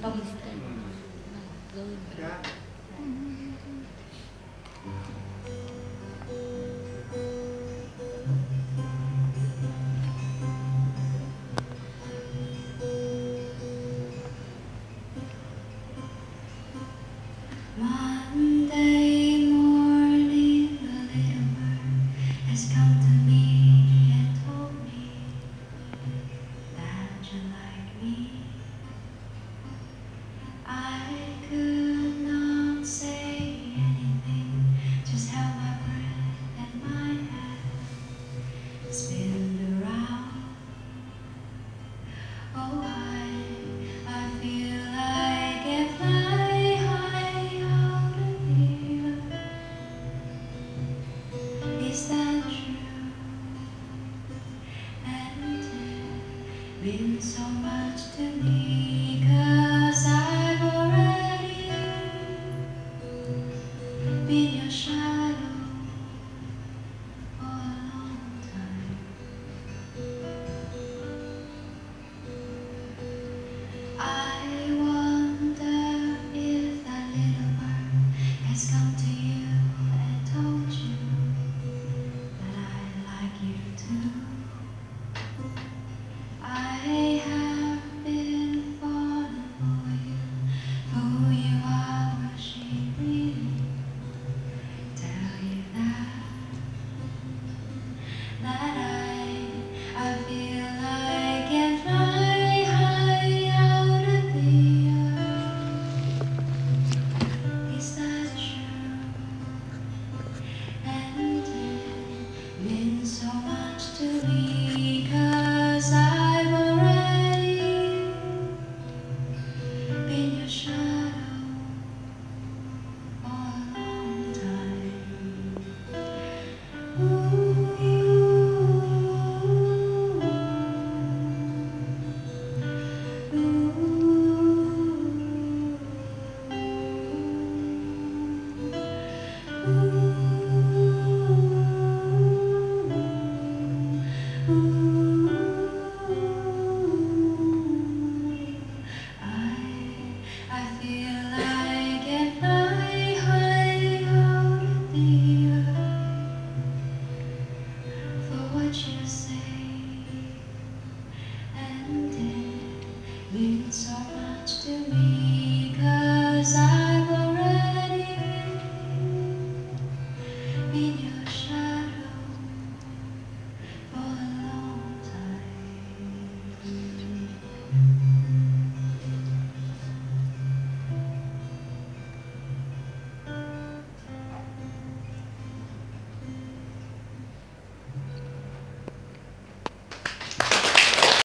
không. Dạ. Monday morning, a little bird has come to me and told me that you like me. I could not say anything, just held my breath and my head spin around. Oh, I feel I can fly high out of here. Is that true? And it means so much to me, 'cause I've already been your shadow for a long time. I wonder if that little bird has come to you and told you that I like you too. I have been falling for who you are, will she really tell you that I feel I can fly high out of the earth. Is that true? And it means so much to me, 'cause I've already been your shadow for a long time. Ooh, I feel I can fly high out of the earth for what you say, and it means so much to